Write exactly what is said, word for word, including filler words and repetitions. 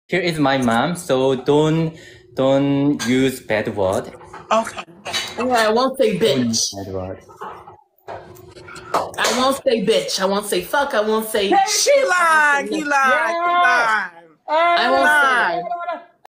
here is my mom, so don't don't use bad word. Okay. Yeah, I won't say bitch. Bad word. I won't say bitch. I won't say fuck. I won't say. She lied. He lied. He lied. I won't say.